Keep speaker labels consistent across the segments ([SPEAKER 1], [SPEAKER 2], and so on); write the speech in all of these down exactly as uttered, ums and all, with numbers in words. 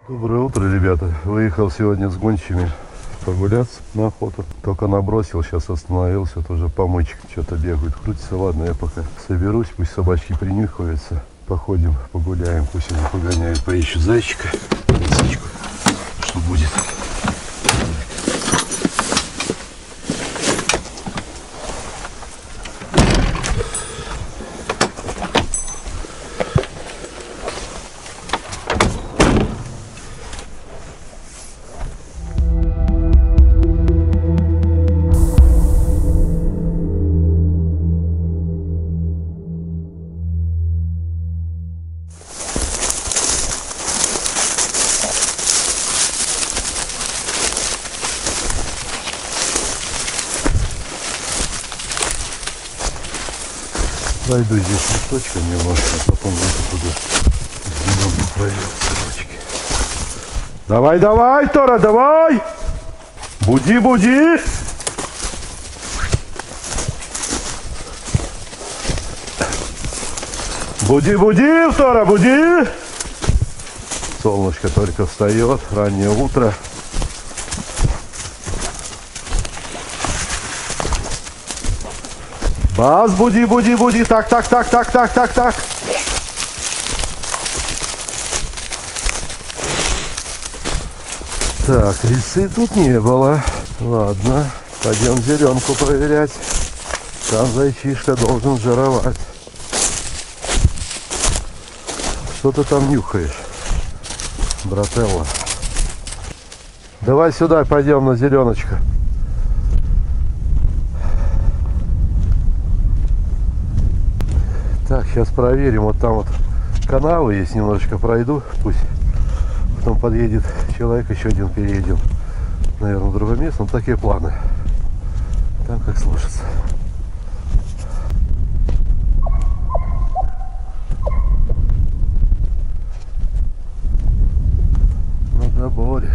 [SPEAKER 1] Доброе утро, ребята. Выехал сегодня с гончими прогуляться на охоту. Только набросил, сейчас остановился, тоже помычка что-то бегают, крутится. Ладно, я пока соберусь, пусть собачки принюхиваются. Походим, погуляем, пусть они погоняют, поищут зайчика, лисичку, что будет. Пройду здесь листочком немножко, а потом выйду туда. Зеленый проверил собачки. Давай, давай, Тора, давай! Буди, буди! Буди, буди, Тора, буди! Солнышко только встает, раннее утро. Бас, буди, буди, буди. Так, так, так, так, так, так, так. Так, лисы тут не было. Ладно, пойдем зеленку проверять. Там зайчишка должен жировать. Что ты там нюхаешь, брателло? Давай сюда, пойдем на зеленочку. Так, сейчас проверим. Вот там вот канавы есть, немножечко пройду. Пусть потом подъедет человек, еще один переедем, наверное, в другое место. Ну, такие планы. Там как сложится. На заборе.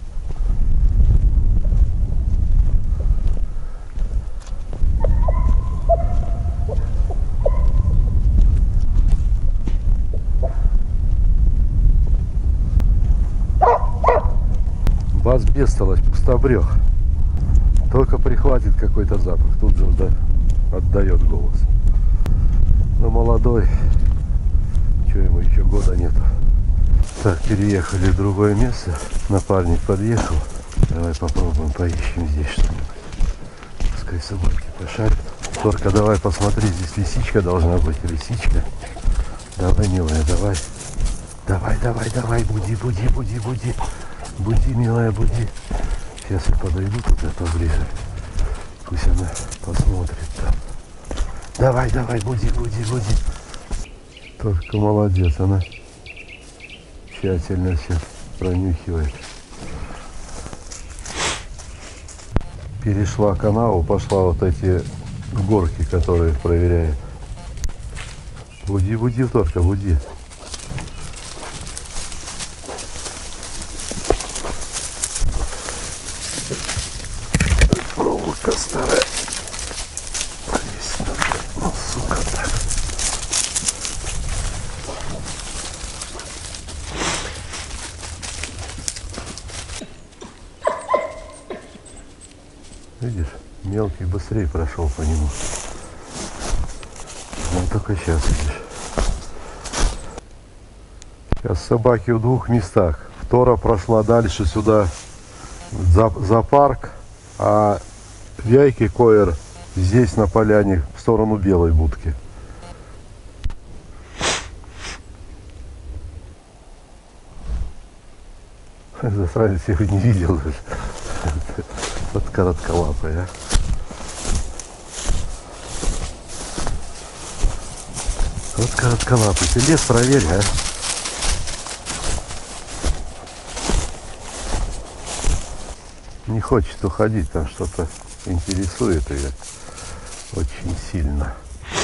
[SPEAKER 1] Бас бестолочь, пустобрех. Только прихватит какой-то запах, тут же да, отдает голос. Но молодой, что ему еще года нету. Так, переехали в другое место. Напарник подъехал. Давай попробуем, поищем здесь что-нибудь. Пускай собаки пошарят. Торка, давай посмотри, здесь лисичка должна быть. Лисичка. Давай, милая, давай. Давай, давай, давай, буди, буди, буди, буди. Буди, милая, буди. Сейчас я подойду туда поближе. Пусть она посмотрит там. Давай, давай, буди, буди, буди. Только молодец, она тщательно все пронюхивает. Перешла канаву, пошла вот эти горки, которые проверяет. Буди, буди, Торка, буди. Проволока старая. Ну, сука, так. Видишь, мелкий быстрее прошел по нему. Ну, только сейчас, видишь. Сейчас собаки в двух местах. Тора прошла дальше сюда, за, за парк, а Яйки Койер здесь на поляне в сторону белой будки. Засранец, я его не видел даже. Вот коротколапая, а. Вот коротколапый. Ты лес проверь, а. Не хочет уходить, там что-то интересует ее очень сильно.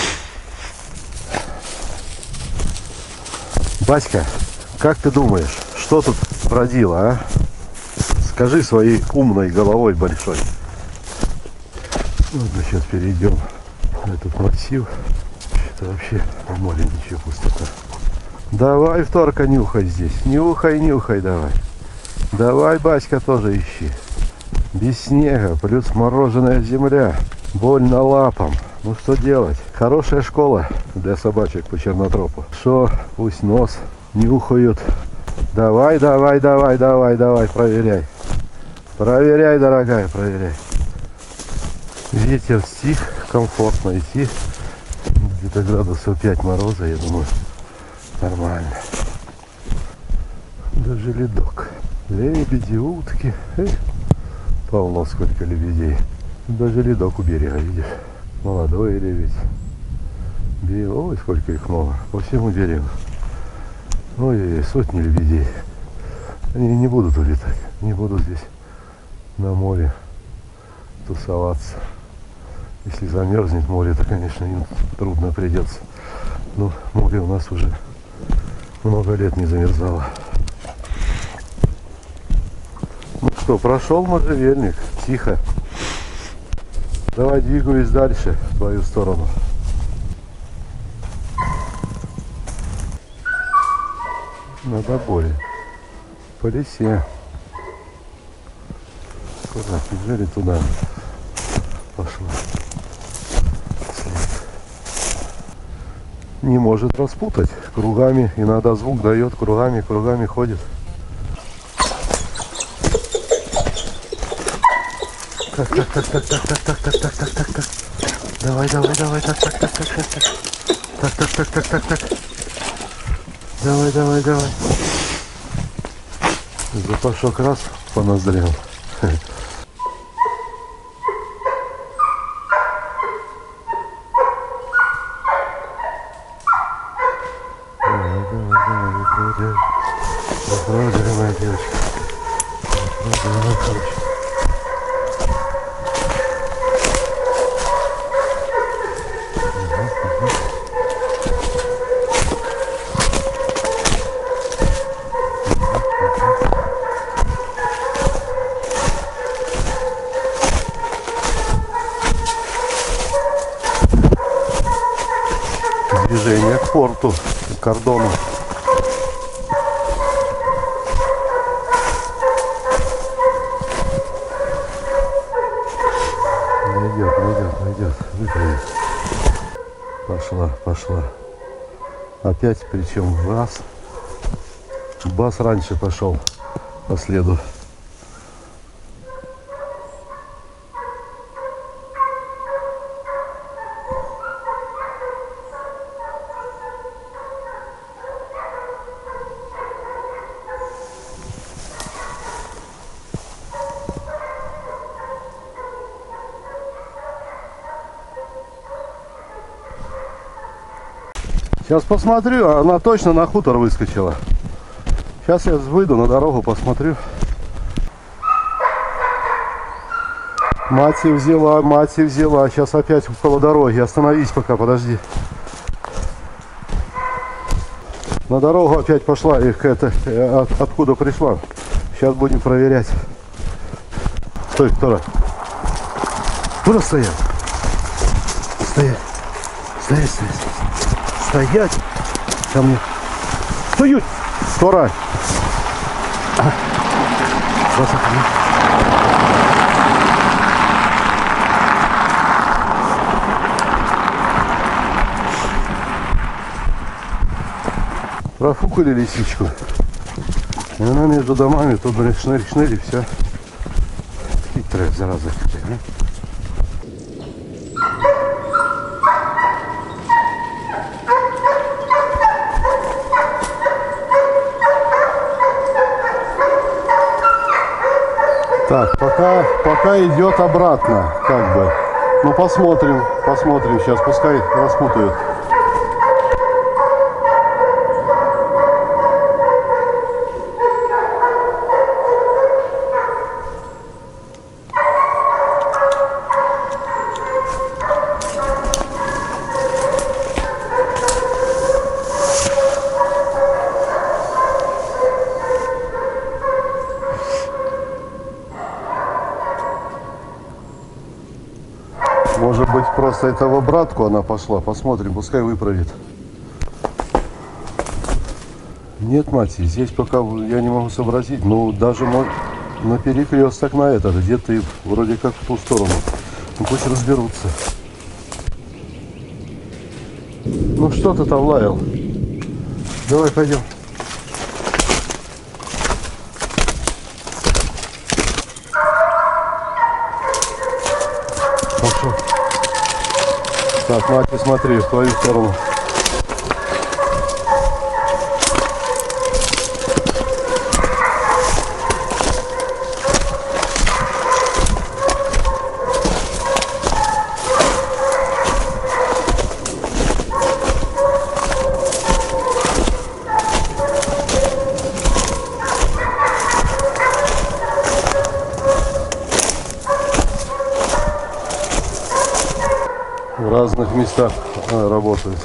[SPEAKER 1] Баська, как ты думаешь, что тут бродило, а? Скажи своей умной головой большой. Ладно, сейчас перейдем на этот массив. Это вообще в море ничего, пустота. Давай, вторка, нюхай здесь. Нюхай, нюхай давай. Давай, Баська, тоже ищи. Без снега, плюс мороженая земля. Больно лапам. Ну что делать? Хорошая школа для собачек по чернотропу. Что, пусть нос нюхают. Давай, давай, давай, давай, давай, проверяй. Проверяй, дорогая, проверяй. Ветер стих, комфортно идти. Где-то градусов пять мороза, я думаю, нормально. Даже ледок. Лебеди, утки. Эх, полно сколько лебедей. Даже ледок у берега, видишь? Молодой лебедь. Белый. Ой, сколько их много. По всему берегу. Ой, сотни лебедей. Они не будут улетать. Не будут здесь на море тусоваться. Если замерзнет море, то, конечно, им трудно придется. Но море у нас уже много лет не замерзало. Ну что, прошел можжевельник. Тихо. Давай двигаюсь дальше в твою сторону. На доборе. По лесе. Куда? Бежали туда. Пошла. Не может распутать. Кругами. Иногда звук дает. Кругами, кругами ходит. Так, так, так, так, так, так, так, так, так, так, так, так. Давай, давай, давай, так, так, так, так, так, так. Так, так, так, так, так, так. Давай, давай, давай. Запашок раз по ноздрям. Давай, давай, давай, выпрыгивай. Выпрыгивай, моя девочка. Выпрыгивай, короче. Движение к порту, к кордону. Найдет, найдет, найдет. Выпрыгнет. Пошла, пошла. Опять, причем раз. Бас раньше пошел по следу. Сейчас посмотрю, она точно на хутор выскочила. Сейчас я выйду на дорогу, посмотрю. Мать и взяла, мать и взяла. Сейчас опять около дороги. Остановись пока, подожди. На дорогу опять пошла. Их это, от, откуда пришла. Сейчас будем проверять. Стой, Тора. Куда стоять? Стоять. Стоять, стоять. Стоять. Ко мне. Стоять. Тора. Профукали лисичку. И она между домами тут, блин, шнырь-шнырь и все. Хитрая зараза какая, а? Так, пока, пока идет обратно, как бы. Ну, посмотрим, посмотрим сейчас, пускай распутают. Может быть, просто это в обратку она пошла. Посмотрим, пускай выправит. Нет, мать, здесь пока я не могу сообразить. Ну, даже мой, на перекресток на этот, где-то и вроде как в ту сторону. Ну, пусть разберутся. Ну, что ты там лаял? Давай, пойдем. Пошел. Так, мать, смотри, в твою сторону. В разных местах а, работает.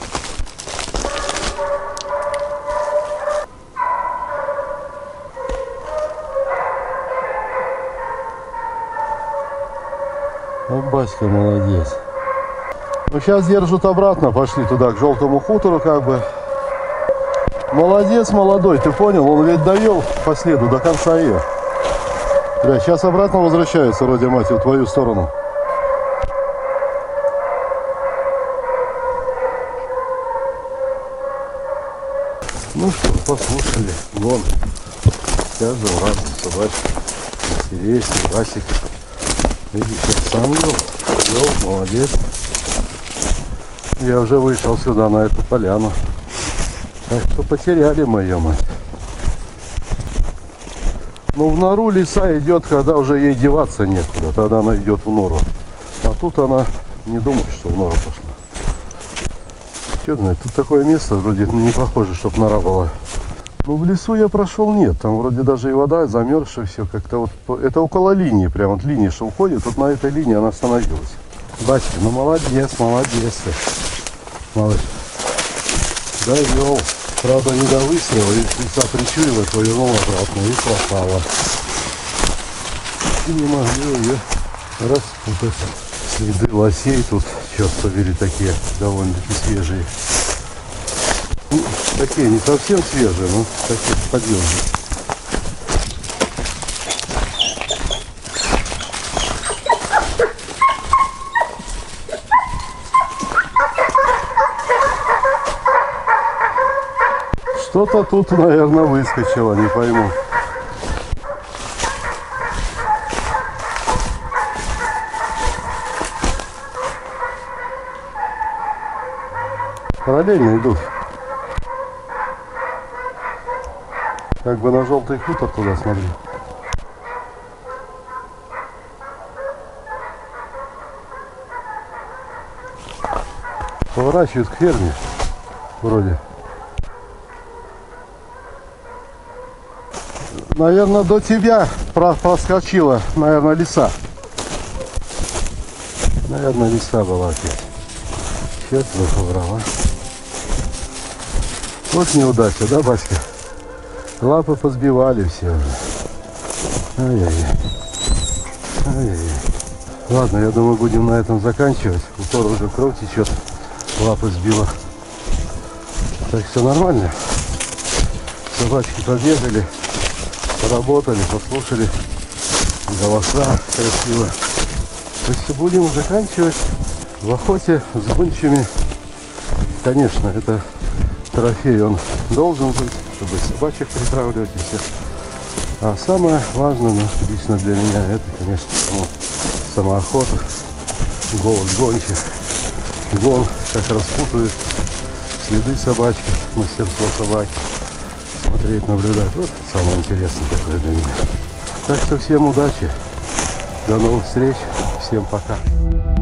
[SPEAKER 1] Ну, Баська молодец. Ну, сейчас держат обратно, пошли туда, к желтому хутору, как бы. Молодец, молодой, ты понял? Он ведь довел по следу до конца ее. Бля, сейчас обратно возвращаются, вроде мать, в твою сторону. Ну что, послушали. Вон, каждого раза собачка. Интересный, Васик. Видите, сам вел. Вел, молодец. Я уже вышел сюда, на эту поляну. Так что потеряли мы ее, мать. Ну, в нору лиса идет, когда уже ей деваться некуда. Тогда она идет в нору. А тут она не думает, что в нору пошла. Что знает, тут такое место вроде не похоже, чтобы нора была. Ну, в лесу я прошел, нет. Там вроде даже и вода замерзшая, все как-то вот. Это около линии, прям вот линия, что уходит. Вот на этой линии она остановилась. Батя, ну молодец, молодец ты. Малыш. Довел. Правда, не до выстрела, и лиса причуяла, повернула обратно и пропала. И не могли ее распутать. Следы лосей тут, черт побери, такие довольно-таки свежие. Ну, такие не совсем свежие, но такие подъемные. Что-то тут, наверное, выскочило, не пойму. Параллельно идут. Как бы на желтый хутор туда смотри. Поворачивают к ферме. Вроде. Наверное, до тебя проскочила, наверное, лиса. Наверное, лиса была опять. Черт бы побрал, а. Вот неудача, да, Баська? Лапы позбивали все уже. Ай-яй-яй. Ай-яй-яй. Ладно, я думаю, будем на этом заканчивать. Утор уже кровь течет. Лапы сбила. Так все нормально. Собачки побегали, поработали, послушали голоса красиво. То есть будем заканчивать в охоте с гончими. Конечно, это трофей, он должен быть, чтобы собачек притравливать и все. А самое важное, ну, лично для меня, это, конечно, ну, сама охота, голос гончих, гон, как распутывает следы собачки, мастерство собаки, смотреть, наблюдать. Вот самое интересное такое для меня. Так что всем удачи, до новых встреч, всем пока.